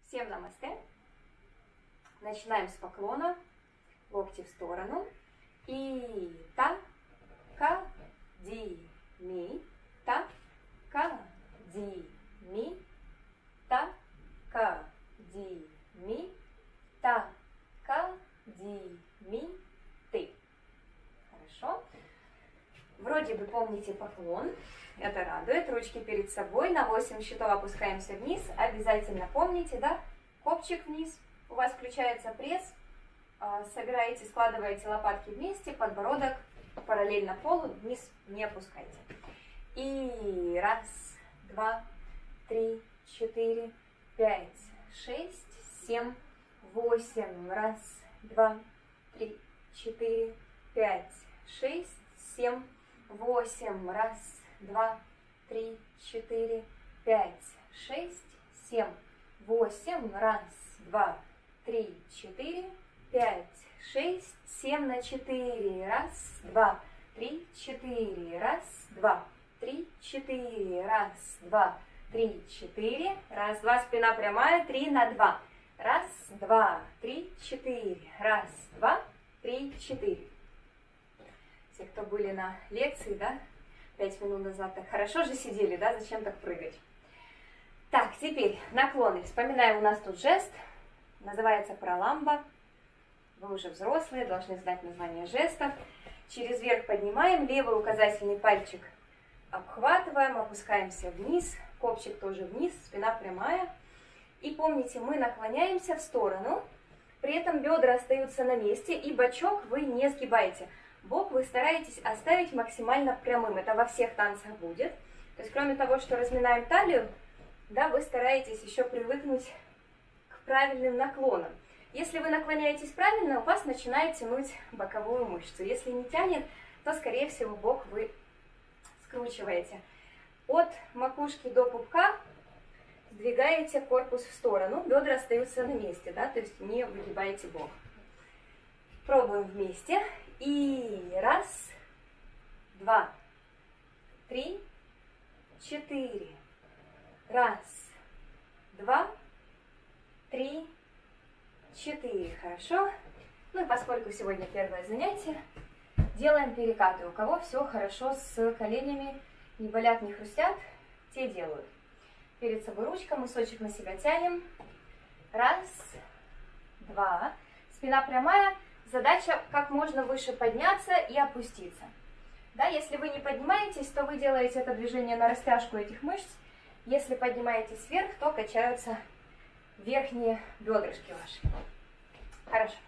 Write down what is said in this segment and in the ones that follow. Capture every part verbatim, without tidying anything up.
Всем намасте. Начинаем с поклона. Локти в сторону. И та, ка, ди, ми, та, ка, ди, ми, та, ка, ди, ми, та, ка, ди, ми, ты. Хорошо. Вроде бы помните поклон. Это радует. Ручки перед собой. На восемь счетов опускаемся вниз. Обязательно помните, да? Копчик вниз. У вас включается пресс. Собираете, складываете лопатки вместе. Подбородок параллельно полу. Вниз не опускайте. И раз, два, три, четыре, пять, шесть, семь, восемь. Раз, два, три, четыре, пять, шесть, семь, восемь. Раз, два, три, четыре, пять, шесть, семь, восемь. Раз, два, три, четыре, пять, шесть, семь на четыре. Раз, два, три, четыре. Раз, два, три, четыре. Раз, два, три, четыре. Раз, два, спина прямая. Три на два. Раз, два, три, четыре. Раз, два, три, четыре. Все, кто были на лекции, да, пять минут назад, так хорошо же сидели, да, зачем так прыгать? Так, теперь наклоны. Вспоминаем, у нас тут жест, называется праламба. Вы уже взрослые, должны знать название жестов. Через верх поднимаем, левый указательный пальчик обхватываем, опускаемся вниз, копчик тоже вниз, спина прямая. И помните, мы наклоняемся в сторону, при этом бедра остаются на месте, и бочок вы не сгибаете. Бок вы стараетесь оставить максимально прямым. Это во всех танцах будет. То есть, кроме того, что разминаем талию, да, вы стараетесь еще привыкнуть к правильным наклонам. Если вы наклоняетесь правильно, у вас начинает тянуть боковую мышцу. Если не тянет, то, скорее всего, бок вы скручиваете. От макушки до пупка сдвигаете корпус в сторону, бедра остаются на месте, да, то есть не выгибаете бок. Пробуем вместе. И раз, два, три, четыре. Раз, два, три, четыре. Хорошо. Ну и поскольку сегодня первое занятие, делаем перекаты. У кого все хорошо с коленями, не болят, не хрустят, те делают. Перед собой ручка, мысочек на себя тянем. Раз, два. Спина прямая. Задача как можно выше подняться и опуститься. Да, если вы не поднимаетесь, то вы делаете это движение на растяжку этих мышц. Если поднимаетесь вверх, то качаются верхние бедрышки ваши. Хорошо.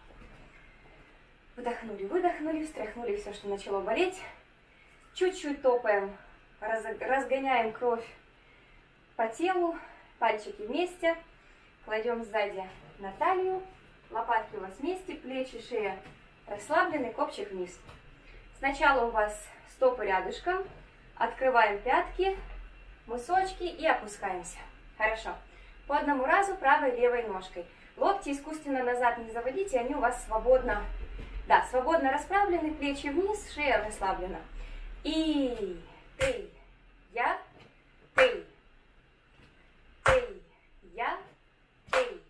Вдохнули, выдохнули, встряхнули все, что начало болеть. Чуть-чуть топаем, разгоняем кровь по телу. Пальчики вместе. Кладем сзади на талию. Лопатки у вас вместе, плечи, шея расслаблены, копчик вниз. Сначала у вас стопы рядышком, открываем пятки, мысочки и опускаемся. Хорошо. По одному разу правой и левой ножкой. Локти искусственно назад не заводите, они у вас свободно, да, свободно расправлены, плечи вниз, шея расслаблена. И ты, я, ты, ты, я, ты.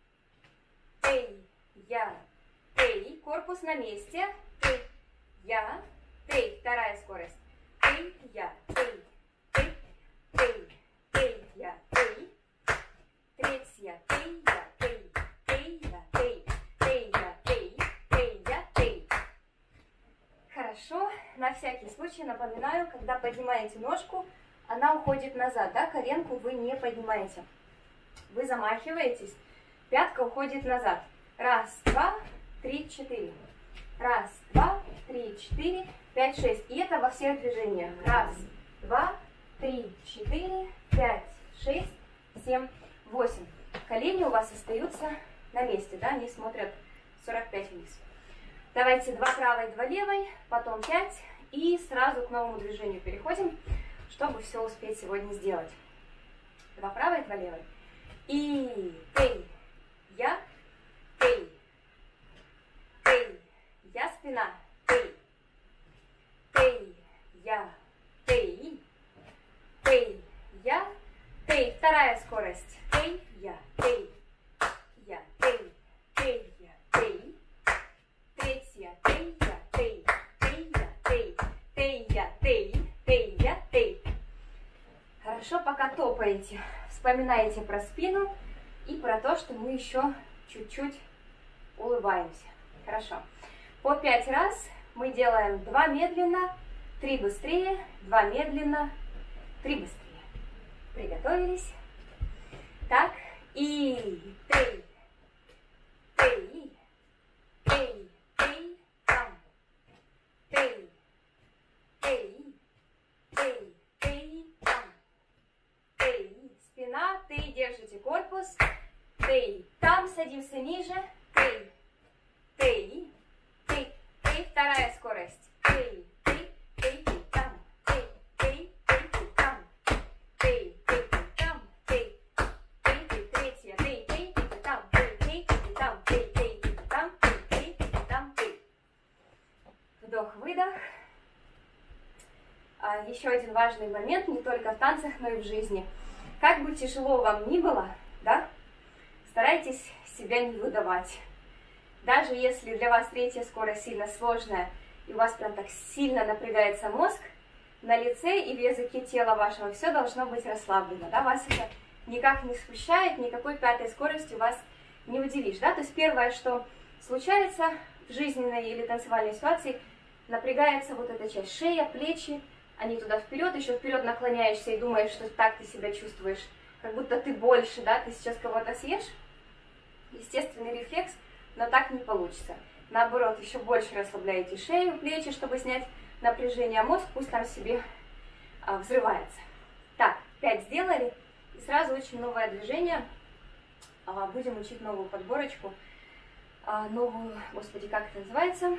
Ты, я, ты, корпус на месте, ты, я, ты, вторая скорость, ты, я, ты, ты, ты, ты, я, ты, третья, ты, я, ты, ты, я, ты, ты, я, ты, ты, я, ты. Хорошо, на всякий случай напоминаю, когда поднимаете ножку, она уходит назад, да, коленку вы не поднимаете, вы замахиваетесь. Пятка уходит назад. Раз, два, три, четыре. Раз, два, три, четыре, пять, шесть. И это во всех движениях. Раз, два, три, четыре, пять, шесть, семь, восемь. Колени у вас остаются на месте, да, они смотрят сорок пять вниз. Давайте два правой, два левой, потом пять. И сразу к новому движению переходим, чтобы все успеть сегодня сделать. Два правой, два левой. И ты. Я, ты, ты, я, спина, ты, ты, я, ты, ты, я, ты, вторая скорость, ты, я, ты, тей. Хорошо, пока топаете, вспоминаете про спину и про то, что мы еще чуть-чуть улыбаемся. Хорошо. По пять раз мы делаем два медленно, три быстрее, два медленно, три быстрее. Приготовились. Так, и тей, тей, тей, тей, там, тей, тей, тей, тей, там, тей, спина, тей, держите корпус, тей, там, садимся ниже, тей, тей, тей, тей, вторая скорость, тей, тей, тей, тей, там, тей, тей, тей, тей, там, тей, тей, тей, там, тей, тей, тей, третья, тей, тей, тей, там, тей, тей, тей, там, тей, тей, тей, там, тей, тей, тей, там, тей. Вдох-выдох. А еще один важный момент, не только в танцах, но и в жизни. Как бы тяжело вам ни было, да, старайтесь себя не выдавать. Даже если для вас третья скорость сильно сложная, и у вас прям так сильно напрягается мозг, на лице и в языке тела вашего все должно быть расслаблено, да, вас это никак не смущает, никакой пятой скоростью вас не удивишь, да, то есть первое, что случается в жизненной или танцевальной ситуации, напрягается вот эта часть, шея, плечи, они туда вперед, еще вперед наклоняешься и думаешь, что так ты себя чувствуешь, как будто ты больше, да, ты сейчас кого-то съешь, естественный рефлекс, но так не получится. Наоборот, еще больше расслабляете шею, плечи, чтобы снять напряжение, а мозг пусть там себе а, взрывается. Так, пять сделали, и сразу очень новое движение. А, будем учить новую подборочку, а, новую, господи, как это называется?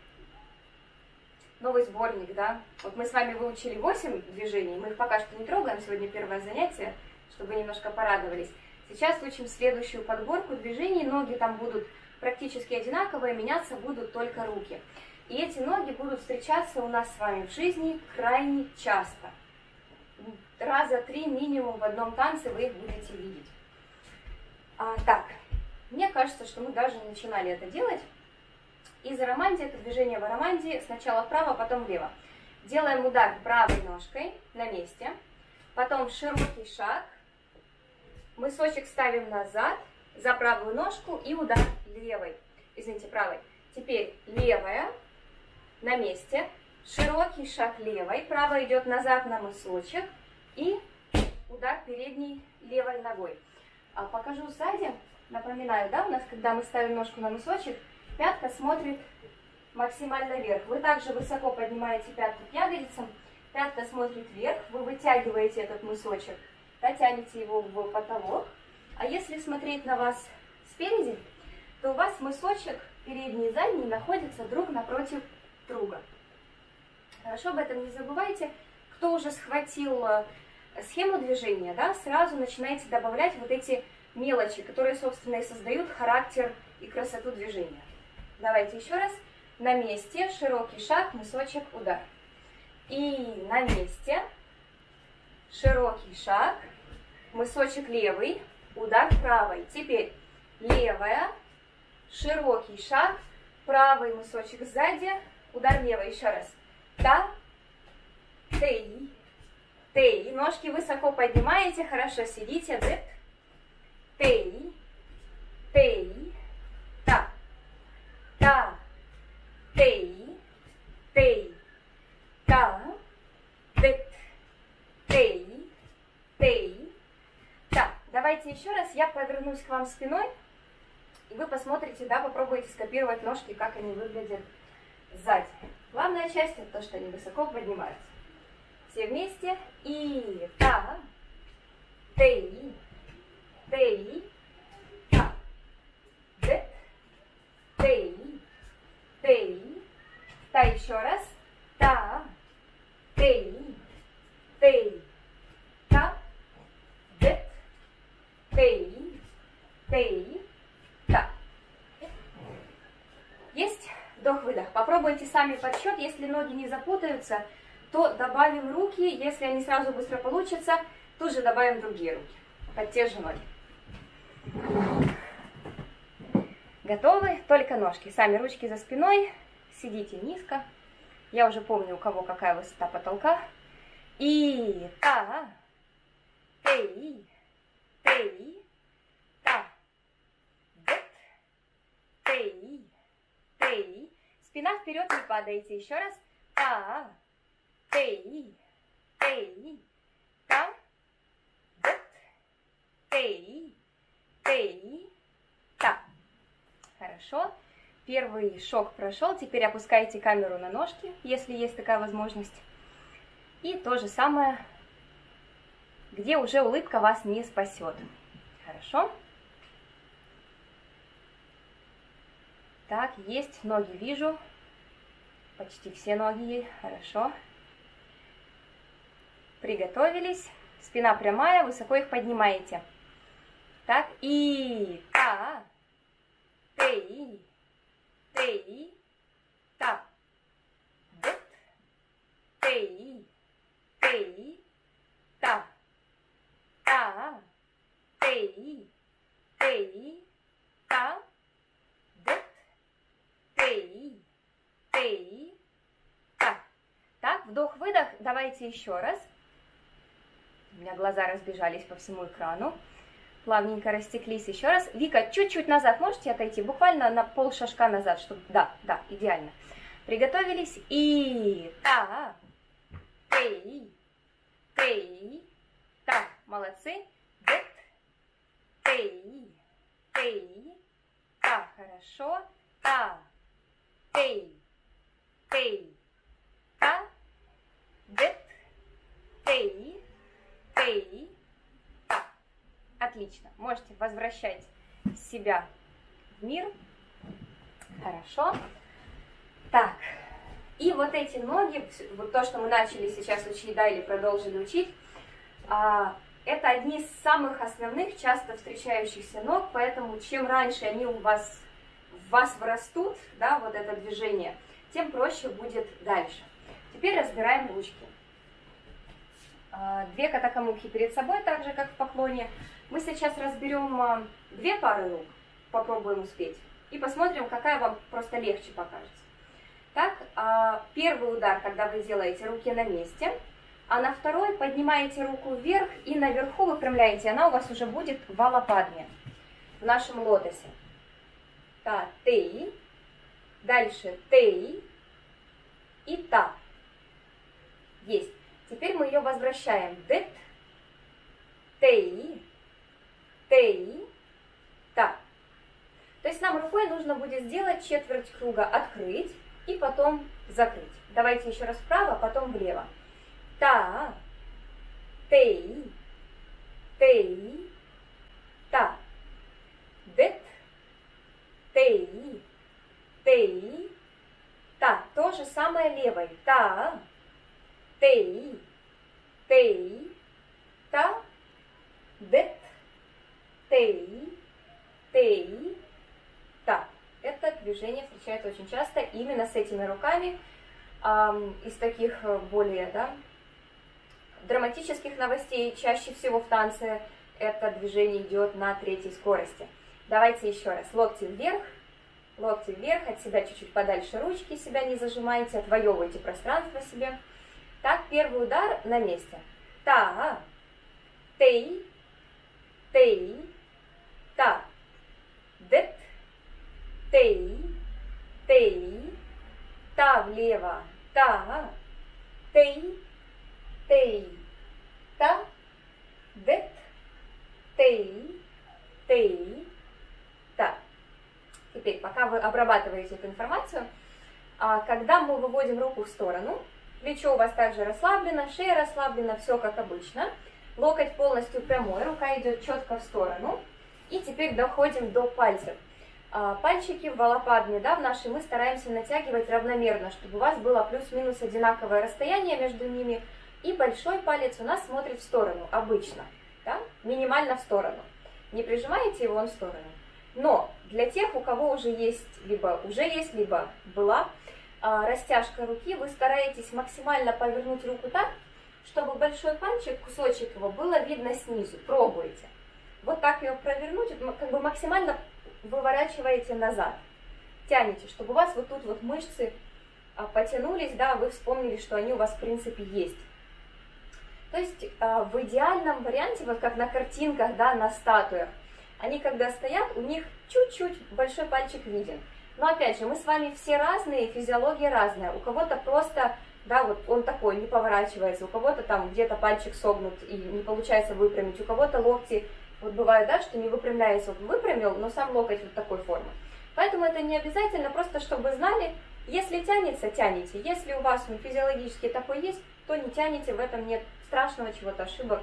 Новый сборник, да. Вот мы с вами выучили восемь движений, мы их пока что не трогаем, сегодня первое занятие, чтобы немножко порадовались. Сейчас учим следующую подборку движений, ноги там будут практически одинаковые, меняться будут только руки. И эти ноги будут встречаться у нас с вами в жизни крайне часто. Раза три минимум в одном танце вы их будете видеть. А, так, мне кажется, что мы даже начинали это делать. И за романди, это движение в романди, сначала вправо, потом влево. Делаем удар правой ножкой на месте, потом широкий шаг, мысочек ставим назад, за правую ножку и удар левой, извините, правой. Теперь левая на месте, широкий шаг левой, правая идет назад на мысочек и удар передней левой ногой. А покажу сзади, напоминаю, да, у нас, когда мы ставим ножку на мысочек, пятка смотрит максимально вверх. Вы также высоко поднимаете пятку к ягодицам, пятка смотрит вверх, вы вытягиваете этот мысочек, тянете его в потолок. А если смотреть на вас спереди, то у вас мысочек передний и задний находятся друг напротив друга. Хорошо, об этом не забывайте. Кто уже схватил схему движения, да, сразу начинайте добавлять вот эти мелочи, которые, собственно, и создают характер и красоту движения. Давайте еще раз. На месте, широкий шаг, мысочек, удар. И на месте, широкий шаг, мысочек левый, удар правой. Теперь левая, широкий шаг, правый мысочек сзади, удар левой. Еще раз. Та, тей, тей. Ножки высоко поднимаете, хорошо сидите. Дэт, тей, тей, та, та, тей, тей, та, дэт, тей, тей. Так, давайте еще раз, я повернусь к вам спиной, и вы посмотрите, да, попробуйте скопировать ножки, как они выглядят сзади. Главная часть это то, что они высоко поднимаются. Все вместе. И та, тей, тей, та, дэт, тей, тей, та, еще раз. Та, тей, тей, та, дэт, тей, тей, та. Есть? Вдох-выдох. Попробуйте сами подсчет. Если ноги не запутаются, то добавим руки. Если они сразу быстро получатся, тут же добавим другие руки. Под те же ноги. Готовы? Только ножки. Сами ручки за спиной. Сидите низко. Я уже помню, у кого какая высота потолка. И, та, тей, тей, та, дет, тей, тей. Спина вперед, не падайте. Еще раз. Та, тей, тей, та, дет, тей, тей, та. Хорошо. Первый шок прошел. Теперь опускайте камеру на ножки, если есть такая возможность. И то же самое, где уже улыбка вас не спасет. Хорошо? Так, есть, ноги вижу. Почти все ноги. Хорошо. Приготовились. Спина прямая, высоко их поднимаете. Так, и та, тей, тей, та, дет, тей, тей, та, та, тей, тей, та, дет, тей, тей, та. Так, вдох-выдох. Давайте еще раз. У меня глаза разбежались по всему экрану. Плавненько растеклись. Еще раз. Вика, чуть-чуть назад можете отойти? Буквально на пол шажка назад, чтобы... Да, да, идеально. Приготовились. И та, тей, тей, та. Молодцы. Дет, тей, тей, та. Хорошо. Та, тей, тей, та. Дет, тей, тей, та. Отлично. Можете возвращать себя в мир. Хорошо. Так. И вот эти ноги, вот то, что мы начали сейчас учить, да, или продолжили учить, а, это одни из самых основных, часто встречающихся ног, поэтому чем раньше они у вас, в вас вырастут, да, вот это движение, тем проще будет дальше. Теперь разбираем ручки. Две катакамуки перед собой, так же, как в поклоне. Мы сейчас разберем две пары рук, попробуем успеть, и посмотрим, какая вам просто легче покажется. Так, первый удар, когда вы делаете руки на месте, а на второй поднимаете руку вверх и наверху выпрямляете, она у вас уже будет в алападме, в нашем лотосе. Та, тей, дальше тей и та. Есть. Теперь мы ее возвращаем. Дет, тей, тей, та. То есть нам рукой нужно будет сделать четверть круга, открыть и потом закрыть. Давайте еще раз вправо, потом влево. Та, тей, тей, та. Дет, тей, тей, та. То же самое левой. Та, тей, тей, та, дет, тей, тей, та. Это движение встречается очень часто именно с этими руками. Эм, из таких более, да, драматических новостей чаще всего в танце это движение идет на третьей скорости. Давайте еще раз. Локти вверх, локти вверх, от себя чуть-чуть подальше ручки, себя не зажимайте, отвоевывайте пространство себе. Так, первый удар на месте. Та, тей, тей, та. Дет, тей, тей, та влево. Та, тей, тей, та. Дет, тей, тей, та. Теперь, пока вы обрабатываете эту информацию, когда мы выводим руку в сторону, плечо у вас также расслаблено, шея расслаблена, все как обычно. Локоть полностью прямой, рука идет четко в сторону. И теперь доходим до пальцев. Пальчики в алападме, да, в нашей мы стараемся натягивать равномерно, чтобы у вас было плюс-минус одинаковое расстояние между ними. И большой палец у нас смотрит в сторону, обычно, да, минимально в сторону. Не прижимаете его, он в сторону. Но для тех, у кого уже есть, либо уже есть, либо была растяжка руки, вы стараетесь максимально повернуть руку так, чтобы большой пальчик, кусочек его, было видно снизу. Пробуйте. Вот так ее провернуть, как бы максимально выворачиваете назад. Тянете, чтобы у вас вот тут вот мышцы потянулись, да, вы вспомнили, что они у вас в принципе есть. То есть в идеальном варианте, вот как на картинках, да, на статуях, они когда стоят, у них чуть-чуть большой пальчик виден. Но опять же, мы с вами все разные, физиология разная. У кого-то просто, да, вот он такой, не поворачивается, у кого-то там где-то пальчик согнут и не получается выпрямить, у кого-то локти, вот бывает, да, что не выпрямляется, вот выпрямил, но сам локоть вот такой формы. Поэтому это не обязательно, просто чтобы вы знали, если тянется, тянете. Если у вас он физиологически такой есть, то не тянете, в этом нет страшного чего-то, ошибок.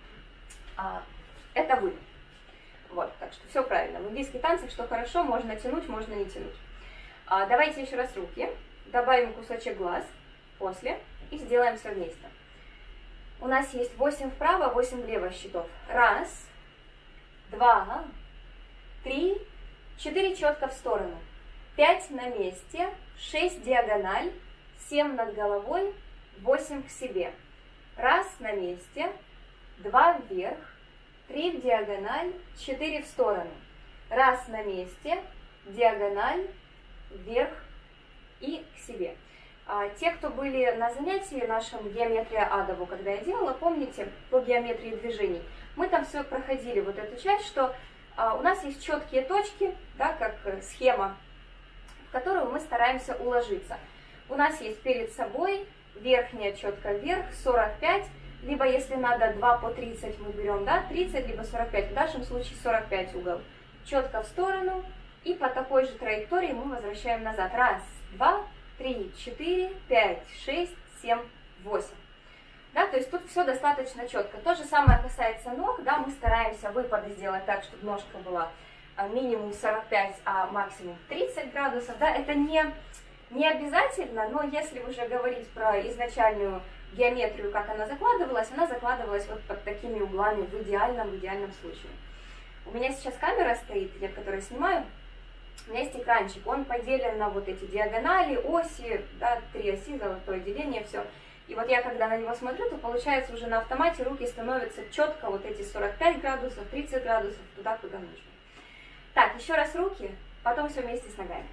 А, это вы. Вот, так что все правильно. В индийских танцах, что хорошо, можно тянуть, можно не тянуть. А, давайте еще раз руки. Добавим кусочек глаз после и сделаем все вместе. У нас есть восемь вправо, восемь влево счетов. Раз, два, три, четыре четко в сторону. Пять на месте, шесть диагональ, семь над головой, восемь к себе. Раз на месте, два вверх, три в диагональ, четыре в сторону. Раз на месте, диагональ, вверх и к себе. А, те, кто были на занятии нашем геометрия Адову, когда я делала, помните, по геометрии движений, мы там все проходили, вот эту часть, что а, у нас есть четкие точки, да, как схема, в которую мы стараемся уложиться. У нас есть перед собой верхняя четко вверх, сорок пять, либо если надо два по тридцать мы берем, да, тридцать, либо сорок пять, в нашем случае сорок пять угол. Четко в сторону, и по такой же траектории мы возвращаем назад. Раз, два, три, четыре, пять, шесть, семь, восемь. Да, то есть тут все достаточно четко. То же самое касается ног, да, мы стараемся выпады сделать так, чтобы ножка была минимум сорок пять, а максимум тридцать градусов, да, это не, не обязательно, но если уже говорить про изначальную геометрию, как она закладывалась, она закладывалась вот под такими углами в идеальном, в идеальном случае. У меня сейчас камера стоит, я которую снимаю, у меня есть экранчик, он поделен на вот эти диагонали, оси, да, три оси, золотое деление, все. И вот я когда на него смотрю, то получается уже на автомате руки становятся четко вот эти сорок пять градусов, тридцать градусов, туда, куда нужно. Так, еще раз руки, потом все вместе с ногами.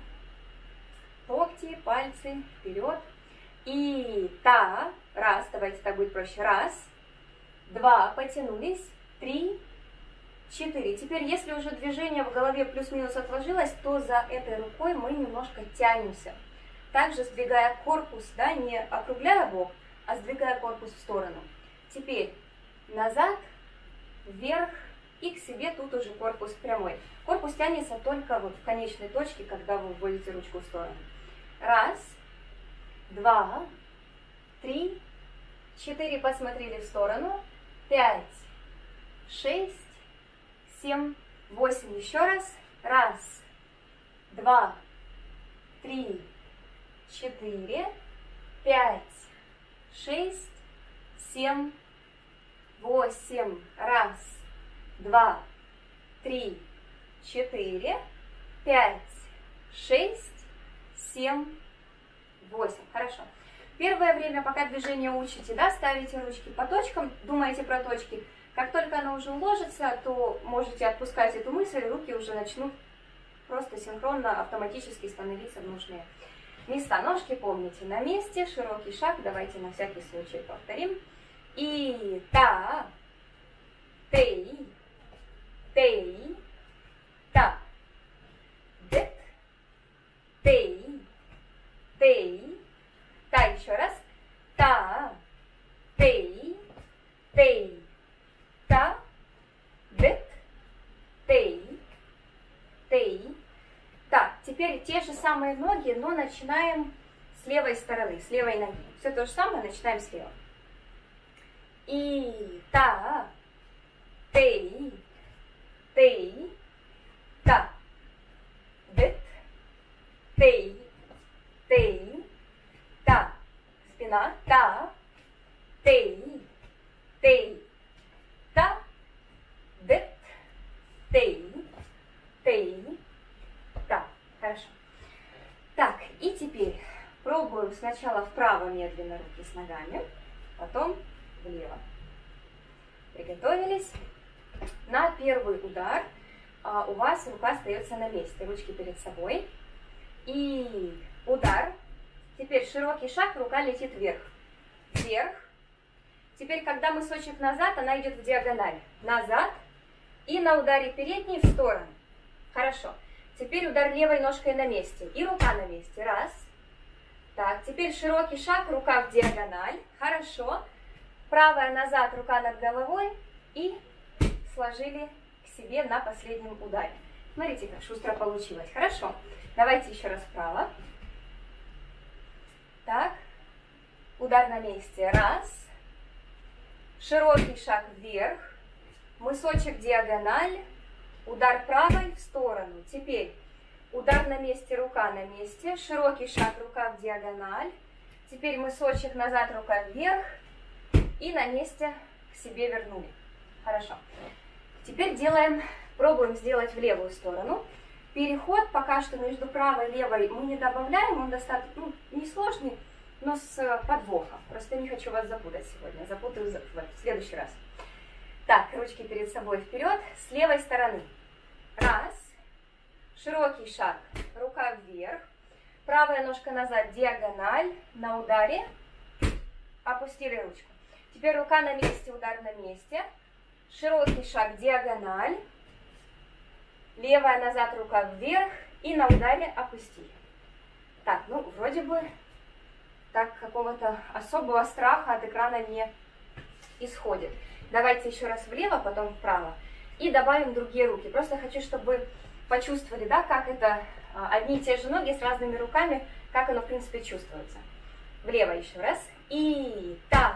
Локти, пальцы, вперед. И та, раз, давайте так будет проще. Раз, два, потянулись, три, четыре. Теперь, если уже движение в голове плюс-минус отложилось, то за этой рукой мы немножко тянемся. Также сдвигая корпус, да, не округляя бок, а сдвигая корпус в сторону. Теперь назад, вверх и к себе, тут уже корпус прямой. Корпус тянется только вот в конечной точке, когда вы вводите ручку в сторону. Раз, два, три, четыре, посмотрели в сторону, пять, шесть, семь, восемь, еще раз. Раз, два, три, четыре, пять, шесть, семь, восемь. Раз, два, три, четыре, пять, шесть, семь, восемь. Хорошо. Первое время, пока движение учите, да, ставите ручки по точкам, думаете про точки. Как только она уже уложится, то можете отпускать эту мысль, руки уже начнут просто синхронно, автоматически становиться в нужные места. Ножки помните на месте, широкий шаг, давайте на всякий случай повторим. И та, тей, тей, та, дет, тей, тей, та, еще раз, та, тей, тей, та, дет, тей, тей. Так, теперь те же самые ноги, но начинаем с левой стороны, с левой ноги. Все то же самое, начинаем слева. И та, тей, тей, та, дет, тей, тей, та. Спина, та, тей, тей, та, дет, тей, тей, та. Хорошо. Так, и теперь пробуем сначала вправо медленно руки с ногами, потом влево. Приготовились. На первый удар а, у вас рука остается на месте, ручки перед собой. И удар. Теперь широкий шаг, рука летит вверх. Вверх. Теперь, когда мысочек назад, она идет в диагональ. Назад и на ударе передней в сторону. Хорошо. Теперь удар левой ножкой на месте. И рука на месте. Раз. Так, теперь широкий шаг, рука в диагональ. Хорошо. Правая назад, рука над головой. И сложили к себе на последнем ударе. Смотрите, как шустро получилось. Хорошо. Давайте еще раз вправо. Так. Удар на месте. Раз. Широкий шаг вверх. Мысочек диагональ. Удар правой в сторону. Теперь удар на месте, рука на месте. Широкий шаг, рука в диагональ. Теперь мысочек назад, рука вверх. И на месте к себе вернули. Хорошо. Теперь делаем, пробуем сделать в левую сторону. Переход пока что между правой и левой мы не добавляем. Он достаточно, ну, несложный, но с подвохом. Просто не хочу вас запутать сегодня. Запутаю в следующий раз. Так, ручки перед собой вперед. С левой стороны. Раз. Широкий шаг. Рука вверх. Правая ножка назад. Диагональ. На ударе. Опустили ручку. Теперь рука на месте. Удар на месте. Широкий шаг. Диагональ. Левая назад. Рука вверх. И на ударе опустили. Так, ну вроде бы так какого-то особого страха от экрана не исходит. Давайте еще раз влево, потом вправо. И добавим другие руки. Просто хочу, чтобы вы почувствовали, да, как это одни и те же ноги с разными руками, как оно в принципе чувствуется. Влево еще раз. И та,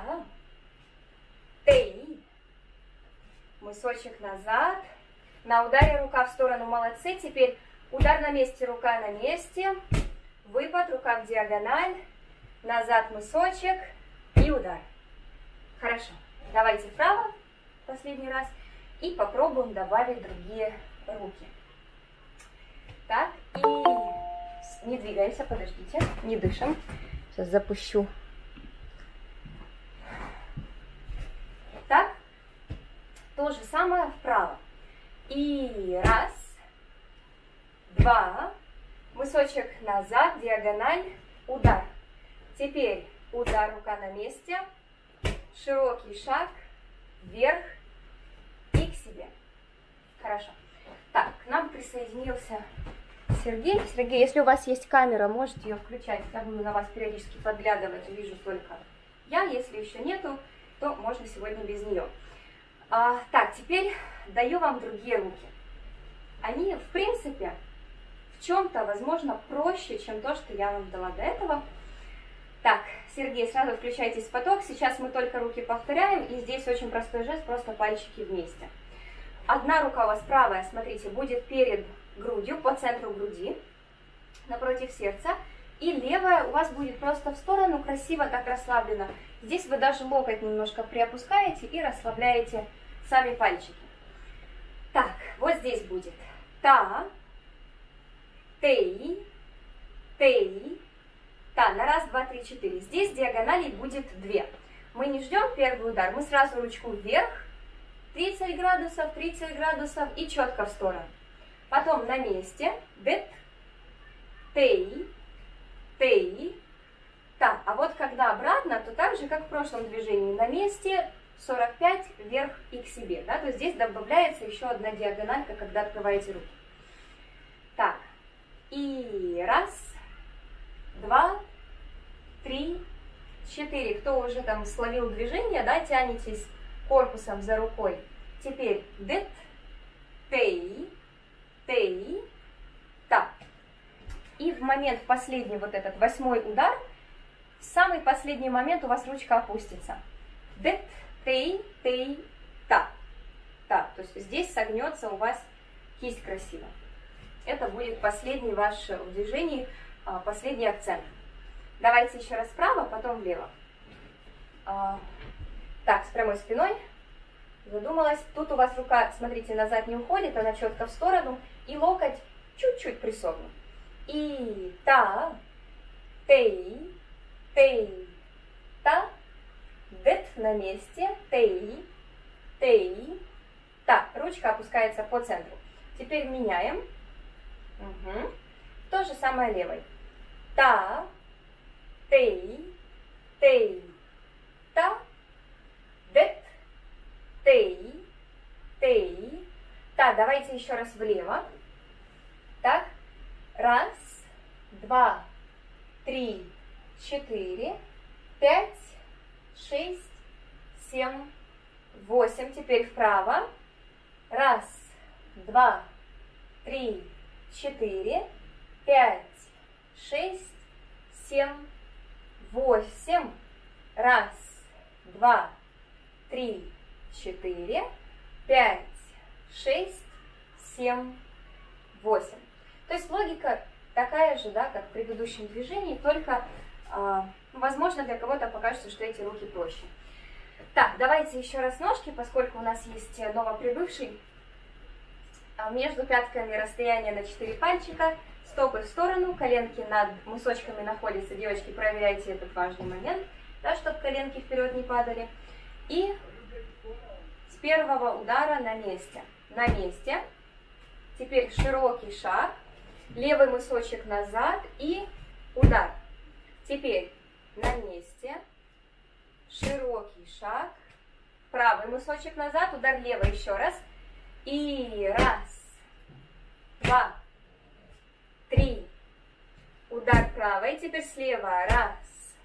тей. Мысочек назад. На ударе рука в сторону. Молодцы. Теперь удар на месте, рука на месте. Выпад, рука в диагональ. Назад мысочек. И удар. Хорошо. Давайте вправо, последний раз, и попробуем добавить другие руки. Так, и не двигаемся, подождите, не дышим. Сейчас запущу. Так, то же самое вправо. И раз, два, мысочек назад, диагональ, удар. Теперь удар, рука на месте. Широкий шаг вверх и к себе. Хорошо. Так, к нам присоединился Сергей. Сергей, если у вас есть камера, можете ее включать. Я буду на вас периодически подглядывать, вижу только я. Если еще нету, то можно сегодня без нее. А, так, теперь даю вам другие руки. Они, в принципе, в чем-то, возможно, проще, чем то, что я вам дала до этого. Так, Сергей, сразу включайтесь в поток. Сейчас мы только руки повторяем. И здесь очень простой жест, просто пальчики вместе. Одна рука у вас правая, смотрите, будет перед грудью, по центру груди, напротив сердца. И левая у вас будет просто в сторону, красиво так расслаблена. Здесь вы даже локоть немножко приопускаете и расслабляете сами пальчики. Так, вот здесь будет та, тей, тей. Та, на раз, два, три, четыре. Здесь диагоналей будет две. Мы не ждем первый удар, мы сразу ручку вверх, тридцать градусов, тридцать градусов и четко в сторону. Потом на месте, дет, тей, тей, та. А вот когда обратно, то так же, как в прошлом движении, на месте сорок пять вверх и к себе. Да? То есть здесь добавляется еще одна диагональка, когда открываете руки. Так, и раз, два, три, четыре. Кто уже там словил движение, да, тянетесь корпусом за рукой. Теперь дет, тей, тей, та. И в момент последний вот этот восьмой удар, в самый последний момент у вас ручка опустится. Дет, тей, тей, та. Та. То есть здесь согнется у вас кисть красиво. Это будет последний ваш в движении, последний акцент. Давайте еще раз вправо, потом влево. Так, с прямой спиной. Задумалась. Тут у вас рука, смотрите, назад не уходит, она четко в сторону. И локоть чуть-чуть присогнут. И та, тей, тей, та. Дет на месте. Тей, тей, та. Ручка опускается по центру. Теперь меняем. Угу. То же самое левой. Та, тей, тей, та, Дет, тей, тей. Так, давайте еще раз влево. Так, раз, два, три, четыре, пять, шесть, семь, восемь. Теперь вправо. Раз, два, три, четыре, пять, шесть, семь, восемь. Раз, два, три, четыре, пять, шесть, семь, восемь. То есть логика такая же, да, как в предыдущем движении, только, э, возможно, для кого-то покажется, что эти руки проще. Так, давайте еще раз ножки, поскольку у нас есть новоприбывший. Между пятками расстояние на четыре пальчика, стопы в сторону, коленки над мысочками находятся. Девочки, проверяйте этот важный момент, да, чтобы коленки вперед не падали. И с первого удара на месте. На месте. Теперь широкий шаг, левый мысочек назад и удар. Теперь на месте, широкий шаг, правый мысочек назад, удар левый еще раз. И раз, два, три, удар правой, теперь слева, раз,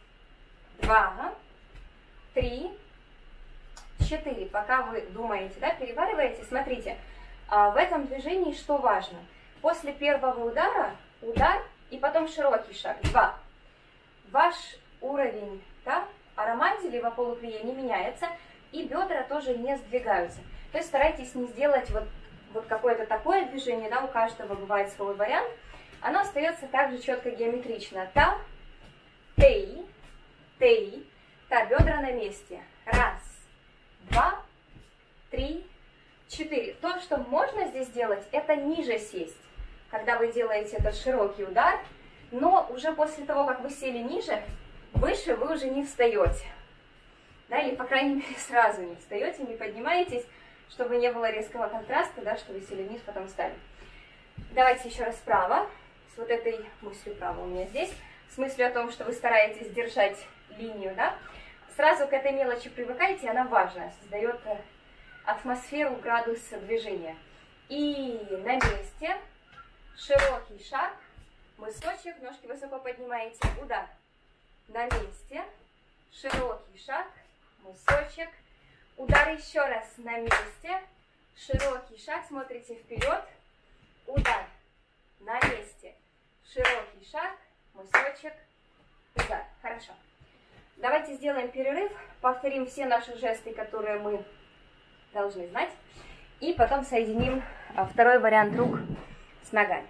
два, три, четыре. Пока вы думаете, да, перевариваете, смотрите, в этом движении что важно? После первого удара, удар и потом широкий шаг, два. Ваш уровень, да, ароматии либо полуплие не меняется, и бедра тоже не сдвигаются. То есть старайтесь не сделать вот, вот какое-то такое движение, да, у каждого бывает свой вариант. Оно остается также четко геометрично. Та, тей, тей. Та, бедра на месте. Раз, два, три, четыре. То, что можно здесь сделать, это ниже сесть, когда вы делаете этот широкий удар. Но уже после того, как вы сели ниже, выше вы уже не встаете. Да, или, по крайней мере, сразу не встаете, не поднимаетесь, чтобы не было резкого контраста, да, что вы сели вниз, потом встали. Давайте еще раз вправо, с вот этой мыслью права у меня здесь, с мыслью о том, что вы стараетесь держать линию, да. Сразу к этой мелочи привыкайте, она важная, создает атмосферу, градус движения. И на месте, широкий шаг, мысочек, ножки высоко поднимаете, удар. На месте, широкий шаг, мысочек, удар еще раз на месте, широкий шаг, смотрите вперед, удар, на месте, широкий шаг, мысочек, удар. Хорошо. Давайте сделаем перерыв, повторим все наши жесты, которые мы должны знать, и потом соединим второй вариант рук с ногами.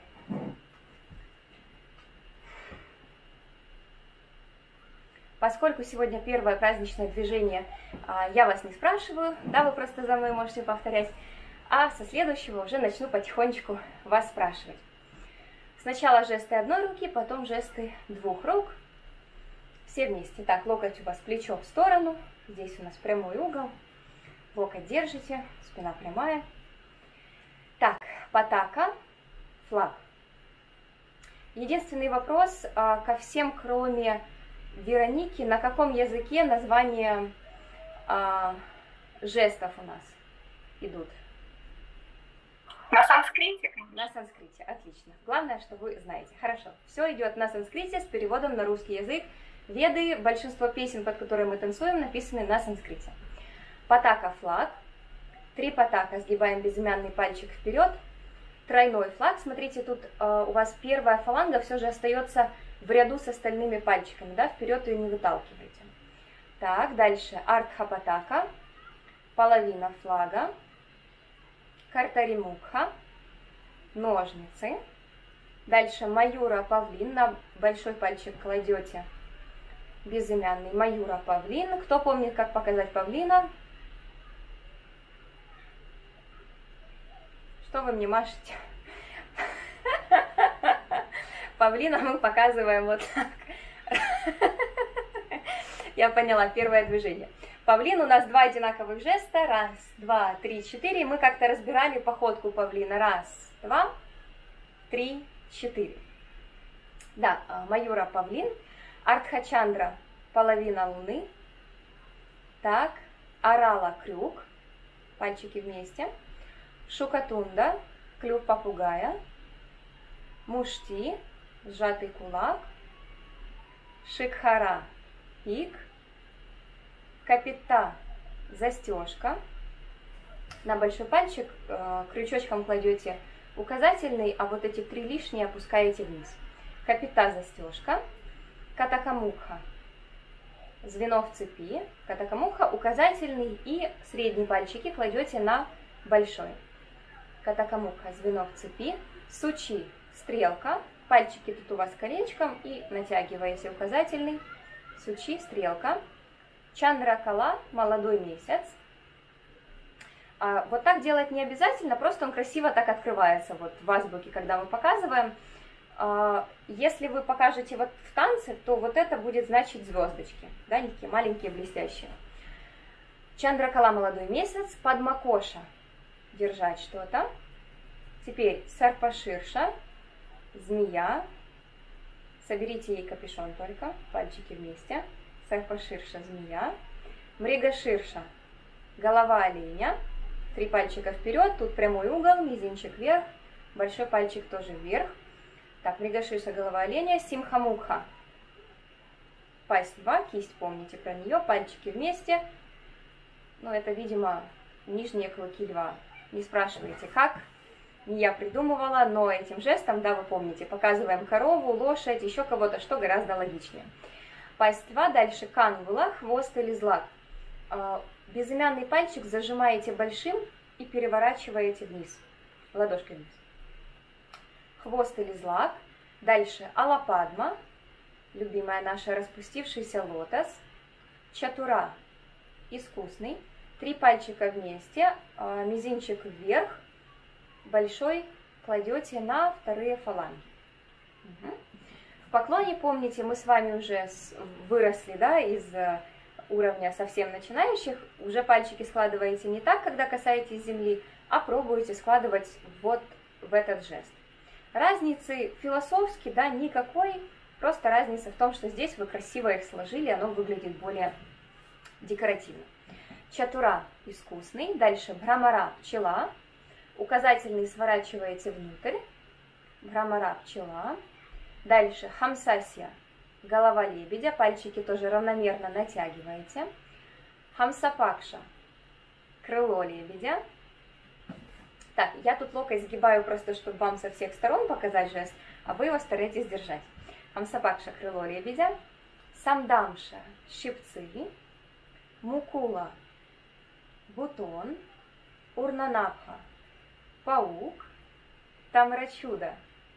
Поскольку сегодня первое праздничное движение, я вас не спрашиваю, да, вы просто за мной можете повторять, а со следующего уже начну потихонечку вас спрашивать. Сначала жесты одной руки, потом жесты двух рук. Все вместе. Так, локоть у вас плечо в сторону, здесь у нас прямой угол, локоть держите, спина прямая. Так, патака, флаг. Единственный вопрос ко всем, кроме Вероники, на каком языке названия а, жестов у нас идут? На санскрите. На санскрите, отлично. Главное, что вы знаете. Хорошо, все идет на санскрите с переводом на русский язык. Веды, большинство песен, под которые мы танцуем, написаны на санскрите. Патака, флаг. Три патака, сгибаем безымянный пальчик вперед. Тройной флаг. Смотрите, тут э, у вас первая фаланга все же остается в ряду с остальными пальчиками, да, вперед ее не выталкивайте. Так, дальше ардха-патака, половина флага, картари-мукха, ножницы. Дальше маюра-павлин, на большой пальчик кладете безымянный маюра-павлин. Кто помнит, как показать павлина? Что вы мне машете? Павлина мы показываем вот так. Я поняла, первое движение. Павлин, у нас два одинаковых жеста. Раз, два, три, четыре. Мы как-то разбирали походку павлина. Раз, два, три, четыре. Да, маюра павлин. Ардха-чандра, половина луны. Так, Орала крюк, пальчики вместе. Шукатунда, клюв попугая. Мушти, сжатый кулак. Шикхара, пик. Капита, застежка. На большой пальчик э, крючочком кладете указательный, а вот эти три лишние опускаете вниз. Капита, застежка. Катакамукха, звено в цепи. Катакамукха, указательный и средний пальчики кладете на большой. Катакамукха, звено в цепи. Сучи, стрелка. Пальчики тут у вас колечком и натягиваете указательный. Сучи, стрелка. Чандракала, молодой месяц. А, вот так делать не обязательно, просто он красиво так открывается вот в азбуке, когда мы показываем. А, если вы покажете вот в танце, то вот это будет значить звездочки, да, они такие маленькие, блестящие. Чандракала, молодой месяц. Падмакоша, держать что-то. Теперь сарпаширша, змея. Соберите ей капюшон только, пальчики вместе. Сарпаширша, змея. Мригаширша, голова оленя. Три пальчика вперед, тут прямой угол, мизинчик вверх, большой пальчик тоже вверх. Так, мригаширша, голова оленя. Симхамукха, пасть льва, кисть помните про нее, пальчики вместе. Ну, это, видимо, нижние клыки льва. Не спрашивайте, как, не я придумывала, но этим жестом, да, вы помните, показываем корову, лошадь, еще кого-то, что гораздо логичнее. Пасть льва, дальше кангула, хвост или злак. Безымянный пальчик зажимаете большим и переворачиваете вниз, ладошкой вниз. Хвост или злак. Дальше алападма, любимая наша, распустившийся лотос. Чатура, искусный. Три пальчика вместе, мизинчик вверх, большой кладете на вторые фаланги. Угу. В поклоне, помните, мы с вами уже выросли, да, из уровня совсем начинающих. Уже пальчики складываете не так, когда касаетесь земли, а пробуете складывать вот в этот жест. Разницы философски, да, никакой, просто разница в том, что здесь вы красиво их сложили, оно выглядит более декоративно. Чатура, искусный. Дальше бхрамара, пчела. Указательный сворачиваете внутрь. Бхрамара, пчела. Дальше хамсасия, голова лебедя. Пальчики тоже равномерно натягиваете. Хамсапакша, крыло лебедя. Так, я тут локоть сгибаю просто, чтобы вам со всех сторон показать жест, а вы его стараетесь держать. Хамсапакша, крыло лебедя. Самдамша, щипцы. Мукула, бутон. Урнанапха, паук. Тамрачуда,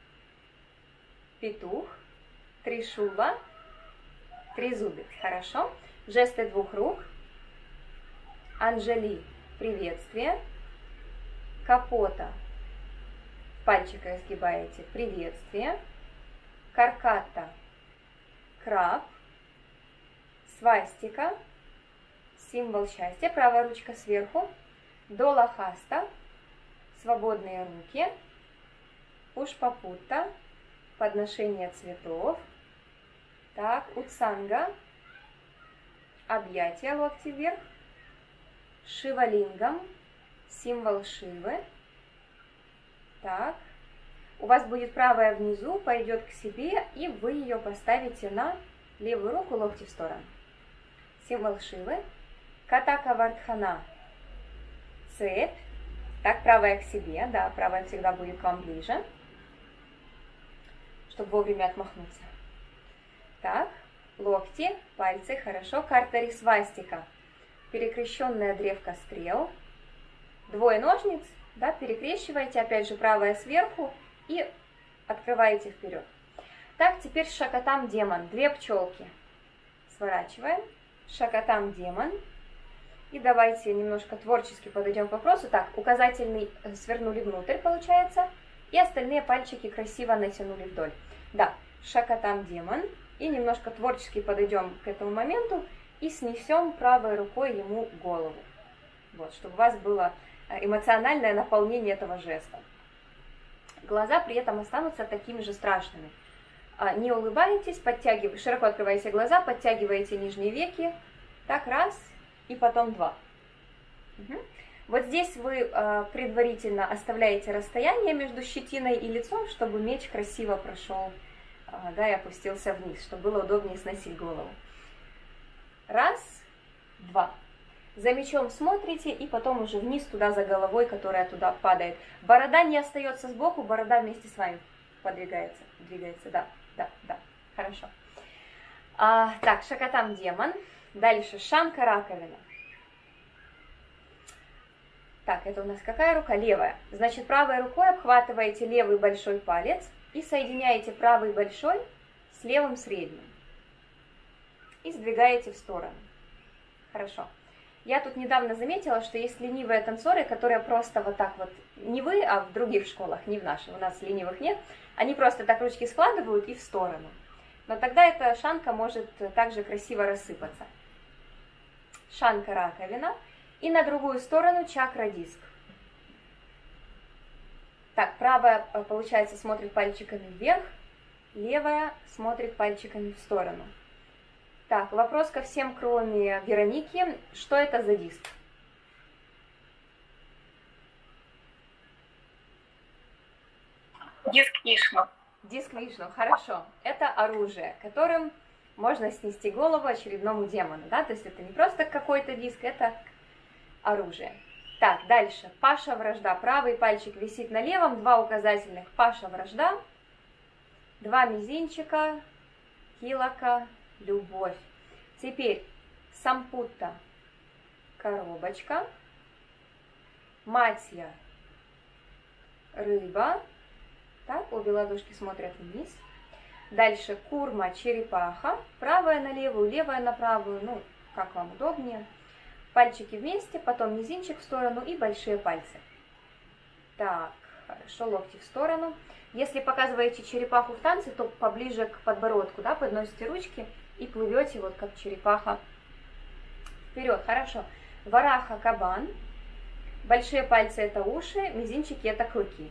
петух. Тришула, трезубец. Хорошо. Жесты двух рук. Анжели, приветствие. Капота, пальчика сгибаете, приветствие. Карката, краб. Свастика, символ счастья, правая ручка сверху. Долахаста, свободные руки. Пушпапутта, подношение цветов. Так, утсанга, объятия, локти вверх. Шивалингам, символ Шивы. Так, у вас будет правая внизу, пойдет к себе, и вы ее поставите на левую руку, локти в сторону. Символ Шивы. Катака Вардхана, цепь. Так, правая к себе, да, правая всегда будет к вам ближе, чтобы вовремя отмахнуться. Так, локти, пальцы, хорошо. Картари свастика, перекрещенная древко стрел. Двое ножниц, да, перекрещиваете, опять же, правая сверху и открываете вперед. Так, теперь шакатам демон, две пчелки. Сворачиваем. Шакатам демон. И давайте немножко творчески подойдем к вопросу. Так, указательный свернули внутрь, получается, и остальные пальчики красиво натянули вдоль. Да, шакатам демон. И немножко творчески подойдем к этому моменту и снесем правой рукой ему голову. Вот, чтобы у вас было эмоциональное наполнение этого жеста. Глаза при этом останутся такими же страшными. Не улыбаетесь, подтягиваете, широко открываете глаза, подтягиваете нижние веки. Так, раз, и потом два. Угу. Вот здесь вы э, предварительно оставляете расстояние между щетиной и лицом, чтобы меч красиво прошел, э, да, и опустился вниз, чтобы было удобнее сносить голову. Раз, два. За мечом смотрите и потом уже вниз туда за головой, которая туда падает. Борода не остается сбоку, борода вместе с вами подвигается, двигается, да, да, да, хорошо. А, так, Шакатам демон. Дальше Шанка раковина. Так, это у нас какая рука? Левая. Значит, правой рукой обхватываете левый большой палец и соединяете правый большой с левым средним. И сдвигаете в сторону. Хорошо. Я тут недавно заметила, что есть ленивые танцоры, которые просто вот так вот, не вы, а в других школах, не в нашей, у нас ленивых нет, они просто так ручки складывают и в сторону. Но тогда эта шанка может также красиво рассыпаться. Шанка раковина. И на другую сторону чакра-диск. Так, правая, получается, смотрит пальчиками вверх, левая смотрит пальчиками в сторону. Так, вопрос ко всем, кроме Вероники. Что это за диск? Диск Вишну. Диск Вишну, хорошо. Это оружие, которым можно снести голову очередному демону, да? То есть это не просто какой-то диск, это оружие. Так, дальше. Паша вражда. Правый пальчик висит на левом, два указательных. Паша вражда. Два мизинчика. Килака. Любовь. Теперь сампутта. Коробочка. Матья. Рыба. Так, обе ладошки смотрят вниз. Дальше курма, черепаха. Правая на левую, левая на правую. Ну, как вам удобнее. Пальчики вместе, потом мизинчик в сторону и большие пальцы. Так, хорошо, локти в сторону. Если показываете черепаху в танце, то поближе к подбородку, да, подносите ручки и плывете вот как черепаха вперед. Хорошо. Вараха кабан. Большие пальцы это уши, мизинчики это клыки.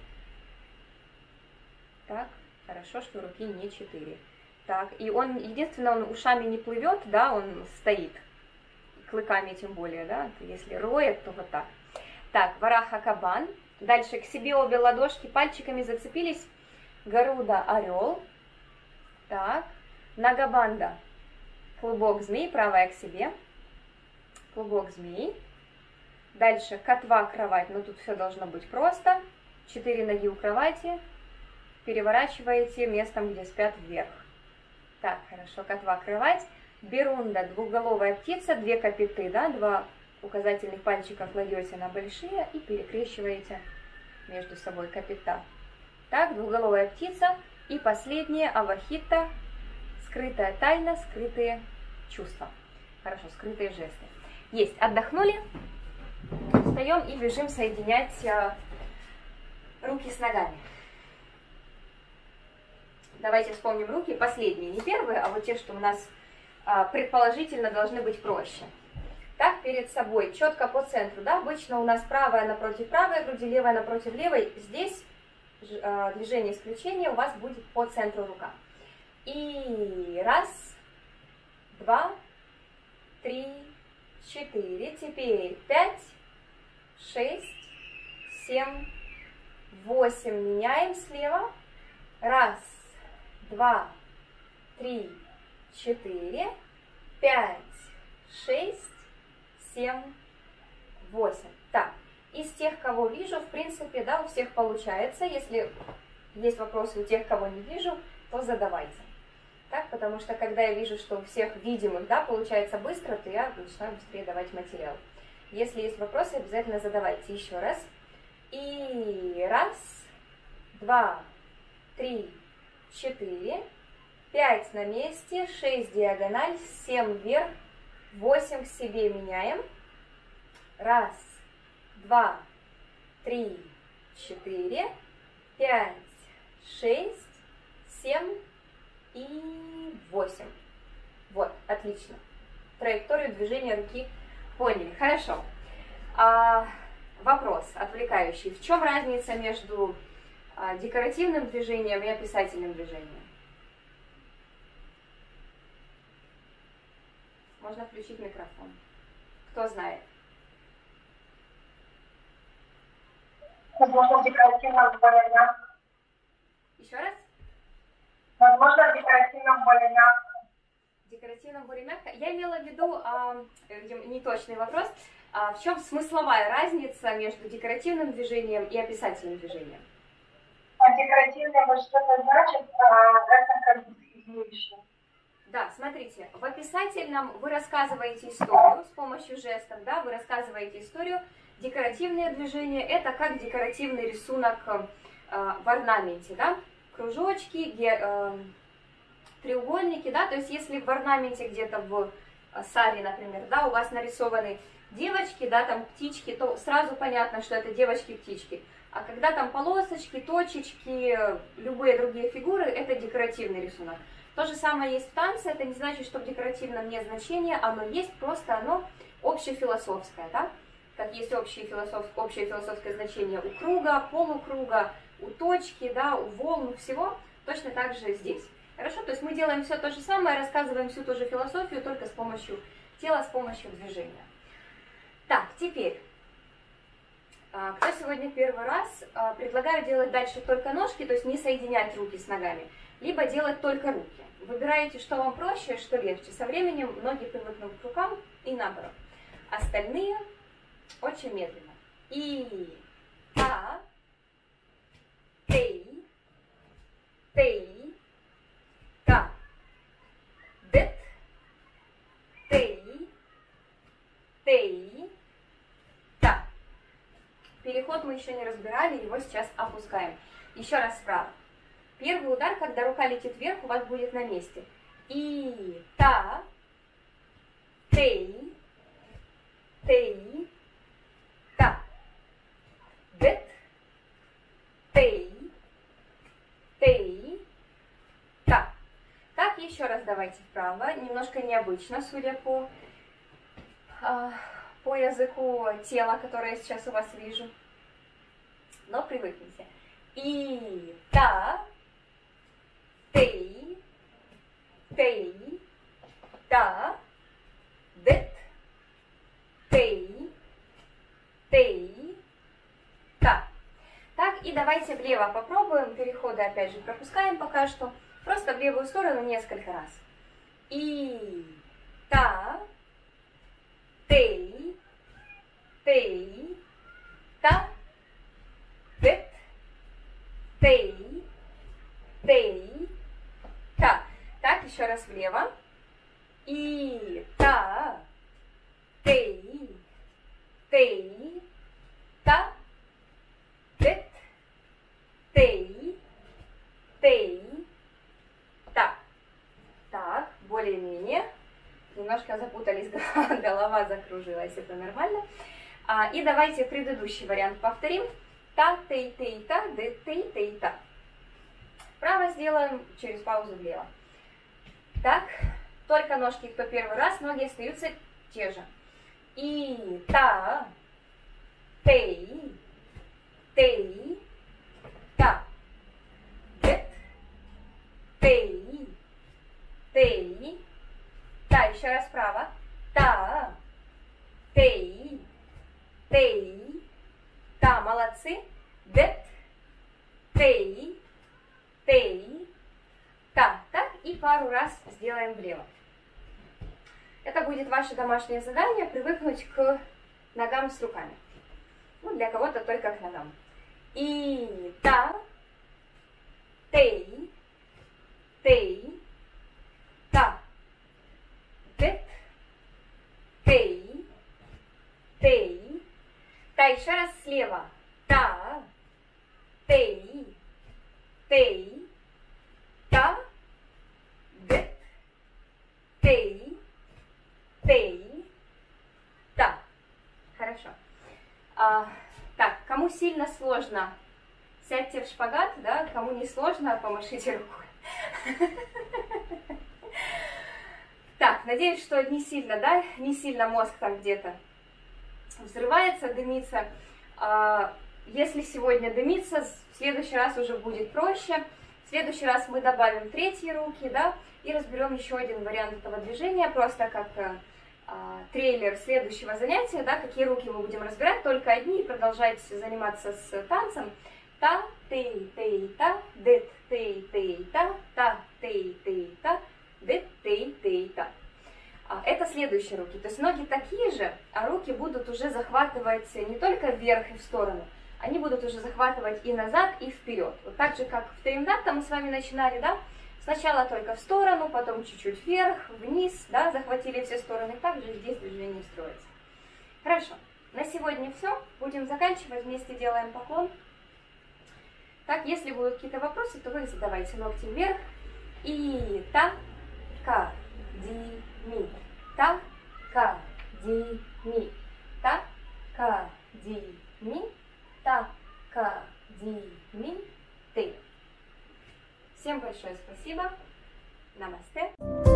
Так, хорошо, что руки не четыре. Так, и он, единственное, он ушами не плывет, да, он стоит. Клыками тем более, да, если роет, то вот так. Так, вараха кабан. Дальше к себе обе ладошки пальчиками зацепились. Гаруда орел. Так, нагабанда. Клубок змей, правая к себе. Клубок змей. Дальше катва кровать, но тут все должно быть просто. Четыре ноги у кровати. Переворачиваете местом, где спят, вверх. Так, хорошо, катва кровать. Берунда, двухголовая птица, две капиты, да, два указательных пальчика кладете на большие и перекрещиваете между собой капита. Так, двухголовая птица. И последнее, авахита, скрытая тайна, скрытые чувства. Хорошо, скрытые жесты. Есть, отдохнули. Встаем и бежим соединять а, руки с ногами. Давайте вспомним руки, последние, не первые, а вот те, что у нас предположительно должны быть проще. Так, перед собой, четко по центру, да, обычно у нас правая напротив правой груди, левая напротив левой, здесь э, движение исключения у вас будет по центру рука. И раз, два, три, четыре, теперь пять, шесть, семь, восемь, меняем слева, раз, два, три, четыре, пять, шесть, семь, восемь. Так, из тех, кого вижу, в принципе, да, у всех получается. Если есть вопросы у тех, кого не вижу, то задавайте. Так, потому что когда я вижу, что у всех видимых, да, получается быстро, то я начинаю быстрее давать материал. Если есть вопросы, обязательно задавайте еще раз. И раз, два, три, четыре, пять на месте, шесть диагональ, семь вверх, восемь к себе меняем. Раз, два, три, четыре, пять, шесть, семь и восемь. Вот, отлично. Траекторию движения руки поняли. Хорошо. А, вопрос отвлекающий. В чем разница между а, декоративным движением и описательным движением? Можно включить микрофон. Кто знает? Возможно, в декоративном более мягко. Еще раз? Возможно, в декоративном более мягко. В декоративном более мягко. Я имела в виду, а, видимо, неточный вопрос. А в чем смысловая разница между декоративным движением и описательным движением? А декоративное вот что-то значит, а это как бы излишне. Да, смотрите, в описательном вы рассказываете историю с помощью жестов, да, вы рассказываете историю. Декоративные движения — это как декоративный рисунок э, в орнаменте, да, кружочки, ге, э, треугольники, да, то есть если в орнаменте где-то в саре, например, да, у вас нарисованы девочки, да, там птички, то сразу понятно, что это девочки-птички. А когда там полосочки, точечки, любые другие фигуры, это декоративный рисунок. То же самое есть в танце, это не значит, что в декоративном нет значения, оно есть, просто оно общефилософское, да? Как есть общее философское, общее философское значение у круга, полукруга, у точки, да, у волн, у всего, точно так же здесь. Хорошо? То есть мы делаем все то же самое, рассказываем всю ту же философию, только с помощью тела, с помощью движения. Так, теперь, кто сегодня первый раз, предлагаю делать дальше только ножки, то есть не соединять руки с ногами, либо делать только руки. Выбираете, что вам проще, что легче. Со временем ноги привыкнут к рукам и наоборот. Остальные очень медленно. И, та, тей, тей, та, дет, тей, тей, та. Переход мы еще не разбирали, его сейчас опускаем. Еще раз вправо. Первый удар, когда рука летит вверх, у вас будет на месте. И, та, тей, тей, та, дет, тей, тей, та. Так, еще раз давайте вправо. Немножко необычно, судя по, э, по языку тела, которое я сейчас у вас вижу. Но привыкните. И, та, тей, тей, та, дет, тей, тей, та. Так, и давайте влево попробуем. Переходы опять же пропускаем пока что. Просто в левую сторону несколько раз. И, та, тей, тей, та, дет, тей, тей, та. Так, еще раз влево. И, та, тей, тей, та, дет, тей, тей, та. Так, более-менее. Немножко запутались, голова закружилась, это нормально. А, и давайте предыдущий вариант повторим. Та, тей, тей, та, дет, тей, тей, та. Вправо сделаем, через паузу влево. Так, только ножки, кто первый раз, ноги остаются те же. И, та, тей, тей, та, дет, тей, тей, та, еще раз вправо. Та, тей, тей, та, молодцы. Дет, тей, тей, та. Так, и пару раз сделаем влево. Это будет ваше домашнее задание, привыкнуть к ногам с руками. Ну, для кого-то только к ногам. И, та, тей, тей, та, дет, тей, тей, та, еще раз слева. Та, тей, тей, та, дет, тей, тей, та. Хорошо. А, так, кому сильно сложно, сядьте в шпагат, да, кому не сложно, помашите рукой. Так, надеюсь, что не сильно, да, не сильно мозг там где-то взрывается, дымится. А, если сегодня дымится, в следующий раз уже будет проще. В следующий раз мы добавим третьи руки, да, и разберем еще один вариант этого движения, просто как трейлер следующего занятия, да, какие руки мы будем разбирать, только одни, и продолжайте заниматься с танцем. Та, ты, ты, та, дет, ты, ты, та, та, ты, ты, та, дет, ты, ты, та. Это следующие руки, то есть ноги такие же, а руки будут уже захватывать не только вверх и в сторону, они будут уже захватывать и назад, и вперед. Вот так же, как в триндатта мы с вами начинали, да? Сначала только в сторону, потом чуть-чуть вверх, вниз, да, захватили все стороны. Также здесь движение строится. Хорошо, на сегодня все. Будем заканчивать, вместе делаем поклон. Так, если будут какие-то вопросы, то вы их задавайте. Ногти вверх. И та, ка, ди, ми. Та, ка, ди, ми. Та, ка, ди, ми. Та, ка, ди, ми. Ты. Всем большое спасибо. Намасте.